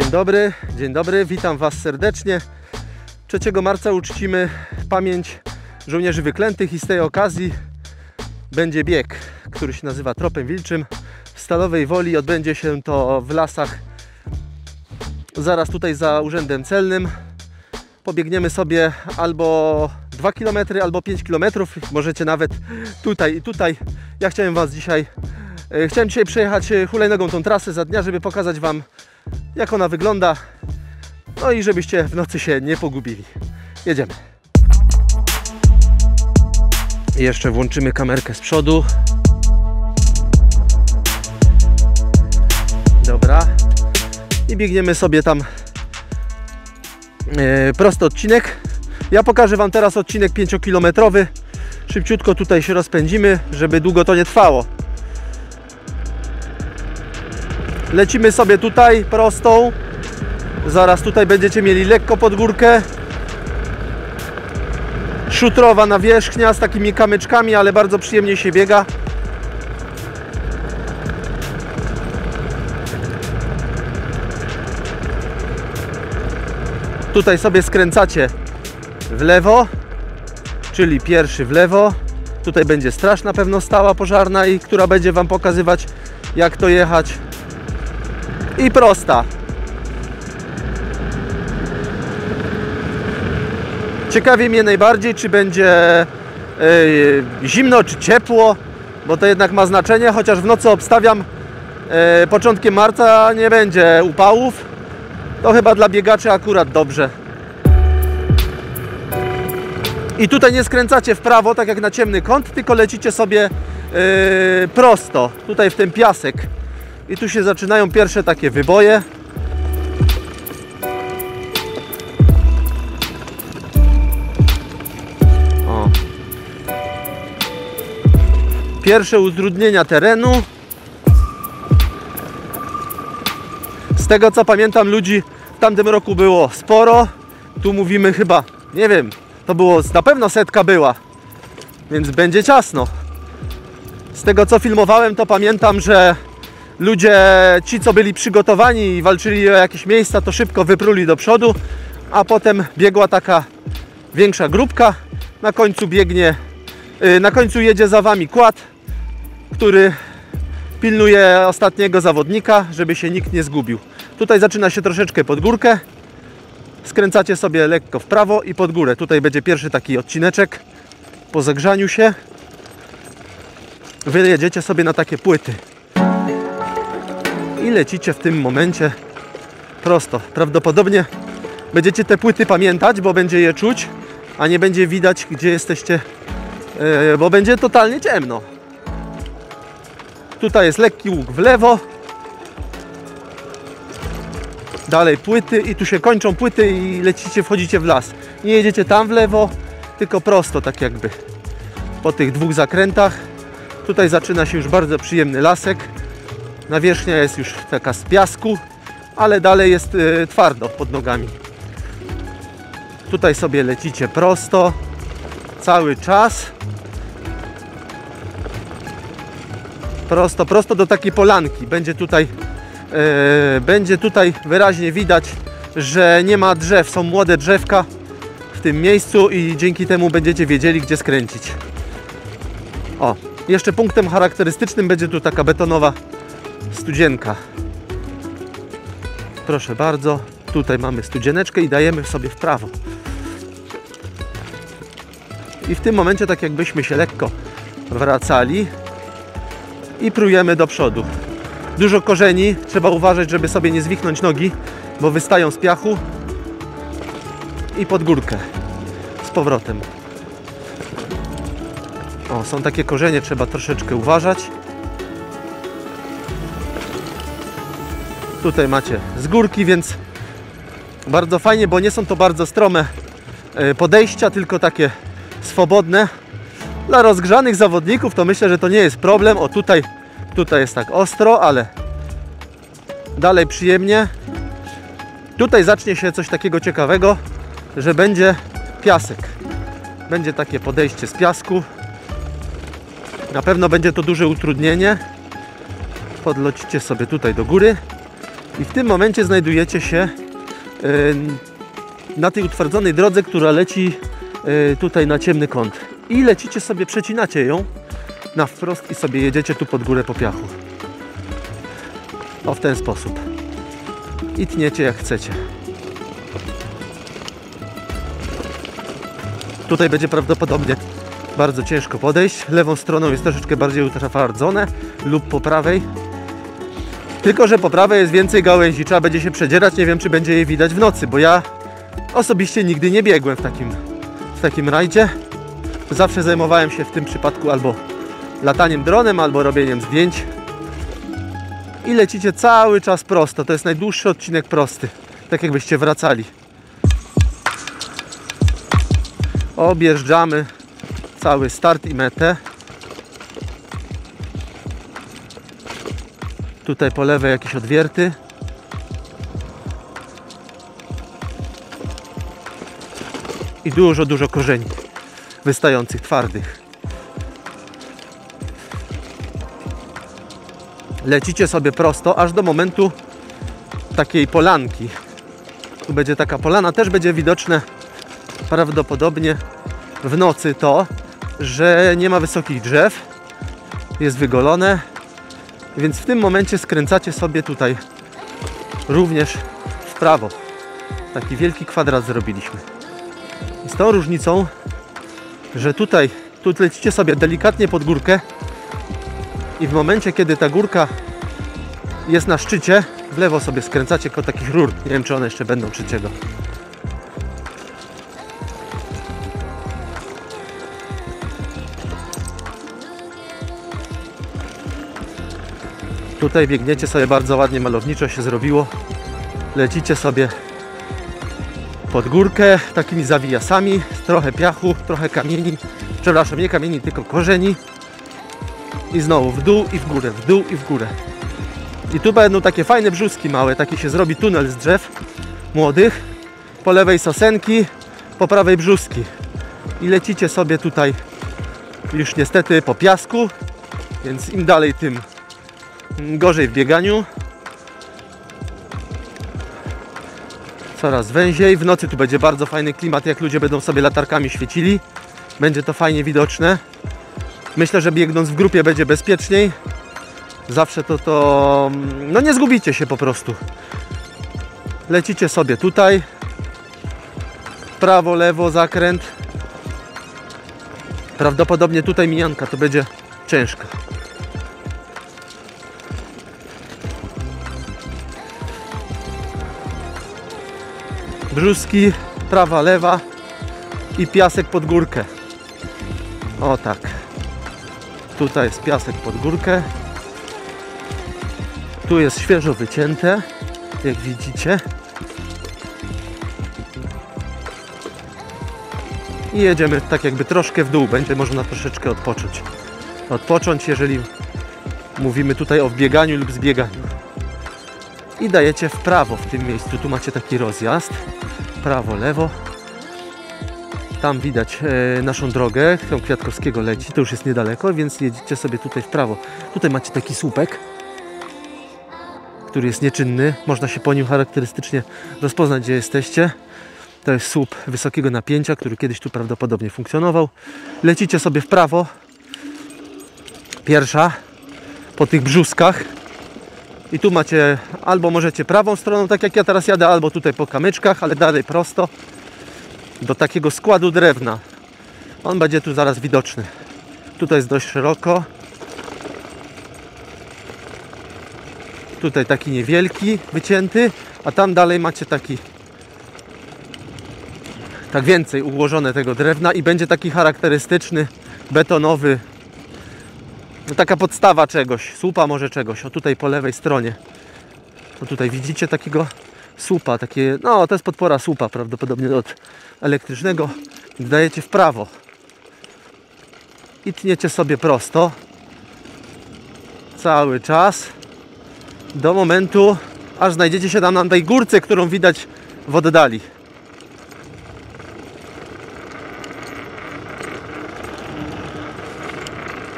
Dzień dobry, witam Was serdecznie. 3 marca uczcimy pamięć żołnierzy wyklętych i z tej okazji będzie bieg, który się nazywa Tropem Wilczym. W Stalowej Woli odbędzie się to w lasach zaraz tutaj za Urzędem Celnym. Pobiegniemy sobie albo 2 km, albo 5 km. Możecie nawet tutaj i tutaj. Ja chciałem dzisiaj przejechać hulajnogą tą trasę za dnia, żeby pokazać Wam, jak ona wygląda. No i żebyście w nocy się nie pogubili. Jedziemy. Jeszcze włączymy kamerkę z przodu. Dobra. I biegniemy sobie tam prosty odcinek. Ja pokażę Wam teraz odcinek 5-kilometrowy. Szybciutko tutaj się rozpędzimy, żeby długo to nie trwało. Lecimy sobie tutaj prostą. Zaraz tutaj będziecie mieli lekko pod górkę. Szutrowa nawierzchnia z takimi kamyczkami, ale bardzo przyjemnie się biega. Tutaj sobie skręcacie w lewo, czyli pierwszy w lewo. Tutaj będzie straż na pewno stała pożarna i która będzie Wam pokazywać, jak to jechać. I prosta. Ciekawi mnie najbardziej, czy będzie zimno, czy ciepło, bo to jednak ma znaczenie, chociaż w nocy obstawiam, początkiem marca nie będzie upałów. To chyba dla biegaczy akurat dobrze. I tutaj nie skręcacie w prawo, tak jak na ciemny kąt, tylko lecicie sobie prosto, tutaj w ten piasek. I tu się zaczynają pierwsze takie wyboje. O. Pierwsze utrudnienia terenu. Z tego co pamiętam, ludzi w tamtym roku było sporo. Tu mówimy chyba, nie wiem, to było na pewno setka była, więc będzie ciasno. Z tego co filmowałem, to pamiętam, że ludzie, ci co byli przygotowani i walczyli o jakieś miejsca, to szybko wypruli do przodu, a potem biegła taka większa grupka. Na końcu jedzie za Wami quad, który pilnuje ostatniego zawodnika, żeby się nikt nie zgubił. Tutaj zaczyna się troszeczkę pod górkę. Skręcacie sobie lekko w prawo i pod górę. Tutaj będzie pierwszy taki odcineczek po zagrzaniu się. Wy jedziecie sobie na takie płyty i lecicie w tym momencie prosto. Prawdopodobnie będziecie te płyty pamiętać, bo będzie je czuć, a nie będzie widać, gdzie jesteście, bo będzie totalnie ciemno. Tutaj jest lekki łuk w lewo. Dalej płyty i tu się kończą płyty i lecicie, wchodzicie w las. Nie jedziecie tam w lewo, tylko prosto, tak jakby po tych dwóch zakrętach. Tutaj zaczyna się już bardzo przyjemny lasek. Nawierzchnia jest już taka z piasku, ale dalej jest twardo pod nogami. Tutaj sobie lecicie prosto cały czas. Prosto do takiej polanki. Będzie tutaj wyraźnie widać, że nie ma drzew. Są młode drzewka w tym miejscu i dzięki temu będziecie wiedzieli, gdzie skręcić. O, jeszcze punktem charakterystycznym będzie tu taka betonowa studzienka. Proszę bardzo, tutaj mamy studzieneczkę i dajemy sobie w prawo. I w tym momencie tak jakbyśmy się lekko wracali i prujemy do przodu. Dużo korzeni, trzeba uważać, żeby sobie nie zwichnąć nogi, bo wystają z piachu. I pod górkę z powrotem. O, są takie korzenie, trzeba troszeczkę uważać. Tutaj macie z górki, więc bardzo fajnie, bo nie są to bardzo strome podejścia, tylko takie swobodne. Dla rozgrzanych zawodników to myślę, że to nie jest problem. O, tutaj jest tak ostro, ale dalej przyjemnie. Tutaj zacznie się coś takiego ciekawego, że będzie piasek. Będzie takie podejście z piasku. Na pewno będzie to duże utrudnienie. Podlecicie sobie tutaj do góry I w tym momencie znajdujecie się na tej utwardzonej drodze, która leci tutaj na ciemny kąt. I lecicie sobie, przecinacie ją na wprost i sobie jedziecie tu pod górę po piachu. O, w ten sposób. I tniecie jak chcecie. Tutaj będzie prawdopodobnie bardzo ciężko podejść. Lewą stroną jest troszeczkę bardziej utwardzone lub po prawej. Tylko że po prawej jest więcej gałęzi. Trzeba będzie się przedzierać. Nie wiem, czy będzie je widać w nocy, bo ja osobiście nigdy nie biegłem w takim rajdzie. Zawsze zajmowałem się w tym przypadku albo lataniem dronem, albo robieniem zdjęć. I lecicie cały czas prosto. To jest najdłuższy odcinek prosty. Tak jakbyście wracali. Objeżdżamy cały start i metę. Tutaj po lewej jakieś odwierty. I dużo korzeni wystających, twardych. Lecicie sobie prosto aż do momentu takiej polanki. Tu będzie taka polana, też będzie widoczne prawdopodobnie w nocy to, że nie ma wysokich drzew, jest wygolone, więc w tym momencie skręcacie sobie tutaj również w prawo. Taki wielki kwadrat zrobiliśmy. I z tą różnicą, że tu lecicie sobie delikatnie pod górkę i w momencie, kiedy ta górka jest na szczycie, w lewo sobie skręcacie koło takich rur. Nie wiem, czy one jeszcze będą, czy czego. Tutaj biegniecie sobie bardzo ładnie, malowniczo się zrobiło. Lecicie sobie pod górkę takimi zawijasami, trochę piachu, trochę kamieni. Przepraszam, nie kamieni, tylko korzeni. I znowu w dół i w górę, w dół i w górę. I tu będą takie fajne brzuski małe, taki się zrobi tunel z drzew młodych. Po lewej sosenki, po prawej brzuski. I lecicie sobie tutaj już niestety po piasku, więc im dalej, tym gorzej w bieganiu. Coraz węziej. W nocy tu będzie bardzo fajny klimat, jak ludzie będą sobie latarkami świecili. Będzie to fajnie widoczne. Myślę, że biegnąc w grupie będzie bezpieczniej. Zawsze no nie zgubicie się po prostu. Lecicie sobie tutaj. Prawo, lewo, zakręt. Prawdopodobnie tutaj mijanka to będzie ciężka. Brzuski, prawa, lewa i piasek pod górkę. O tak. Tutaj jest piasek pod górkę. Tu jest świeżo wycięte, jak widzicie. I jedziemy tak jakby troszkę w dół. Będzie można troszeczkę odpocząć. Odpocząć, jeżeli mówimy tutaj o wbieganiu lub zbieganiu. I dajecie w prawo w tym miejscu. Tu macie taki rozjazd. Prawo, lewo. Tam widać naszą drogę, którą Kwiatkowskiego leci. To już jest niedaleko, więc jedziecie sobie tutaj w prawo. Tutaj macie taki słupek, który jest nieczynny. Można się po nim charakterystycznie rozpoznać, gdzie jesteście. To jest słup wysokiego napięcia, który kiedyś tu prawdopodobnie funkcjonował. Lecicie sobie w prawo. Pierwsza. Po tych brzuskach. I tu macie, albo możecie prawą stroną, tak jak ja teraz jadę, albo tutaj po kamyczkach, ale dalej prosto. Do takiego składu drewna. On będzie tu zaraz widoczny. Tutaj jest dość szeroko. Tutaj taki niewielki, wycięty, a tam dalej macie taki tak więcej ułożone tego drewna i będzie taki charakterystyczny, betonowy, no taka podstawa czegoś, słupa może czegoś. O tutaj po lewej stronie. O tutaj widzicie takiego słupa, takie, no to jest podpora słupa prawdopodobnie od elektrycznego. Dajecie w prawo i tniecie sobie prosto cały czas do momentu, aż znajdziecie się tam na tej górce, którą widać w oddali.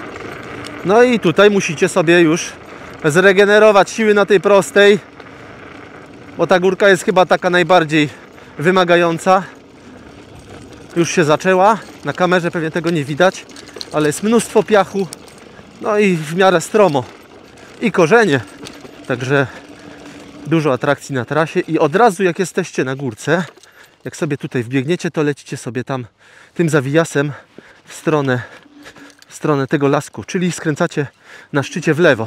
No i tutaj musicie sobie już zregenerować siły na tej prostej, bo ta górka jest chyba taka najbardziej wymagająca. Już się zaczęła, na kamerze pewnie tego nie widać, ale jest mnóstwo piachu, no i w miarę stromo i korzenie, także dużo atrakcji na trasie. I od razu jak jesteście na górce, jak sobie tutaj wbiegniecie, to lecicie sobie tam tym zawijasem w stronę tego lasku, czyli skręcacie na szczycie w lewo.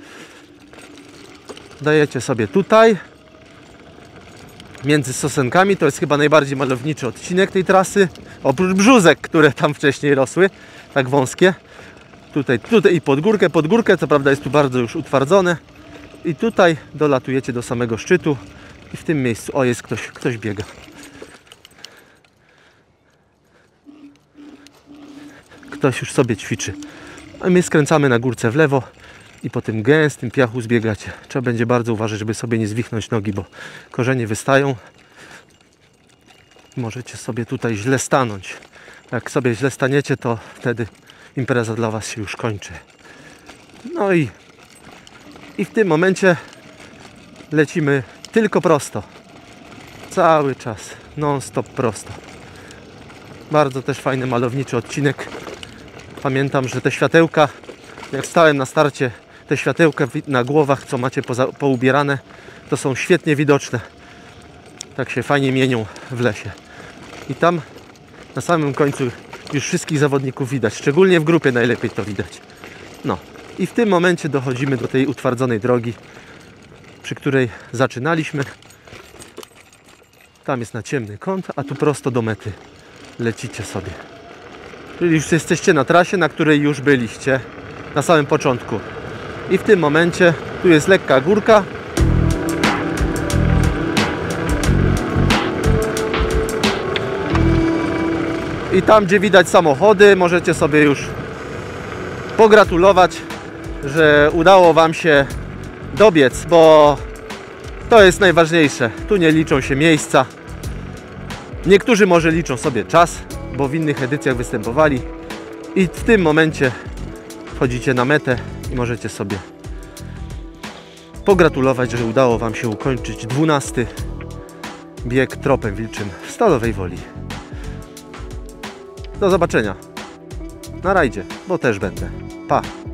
Dajecie sobie tutaj między sosenkami, to jest chyba najbardziej malowniczy odcinek tej trasy, oprócz brzózek, które tam wcześniej rosły, tak wąskie. Tutaj i pod górkę, co prawda jest tu bardzo już utwardzone. I tutaj dolatujecie do samego szczytu i w tym miejscu, o, jest ktoś biega. Ktoś już sobie ćwiczy. A my skręcamy na górce w lewo i po tym gęstym piachu zbiegacie. Trzeba będzie bardzo uważać, żeby sobie nie zwichnąć nogi, bo korzenie wystają. Możecie sobie tutaj źle stanąć. Jak sobie źle staniecie, to wtedy impreza dla Was się już kończy. No i w tym momencie lecimy tylko prosto. Cały czas, non stop prosto. Bardzo też fajny, malowniczy odcinek. Pamiętam, że te światełka, jak stałem na starcie, te światełka na głowach, co macie poubierane, to są świetnie widoczne. Tak się fajnie mienią w lesie. I tam na samym końcu już wszystkich zawodników widać. Szczególnie w grupie najlepiej to widać. No i w tym momencie dochodzimy do tej utwardzonej drogi, przy której zaczynaliśmy. Tam jest na ciemny kąt, a tu prosto do mety lecicie sobie. Czyli już jesteście na trasie, na której już byliście na samym początku. I w tym momencie tu jest lekka górka. I tam, gdzie widać samochody, możecie sobie już pogratulować, że udało Wam się dobiec, bo to jest najważniejsze. Tu nie liczą się miejsca. Niektórzy może liczą sobie czas, bo w innych edycjach występowali. I w tym momencie wchodzicie na metę i możecie sobie pogratulować, że udało Wam się ukończyć 12. bieg Tropem Wilczym w Stalowej Woli. Do zobaczenia na rajdzie, bo też będę. Pa!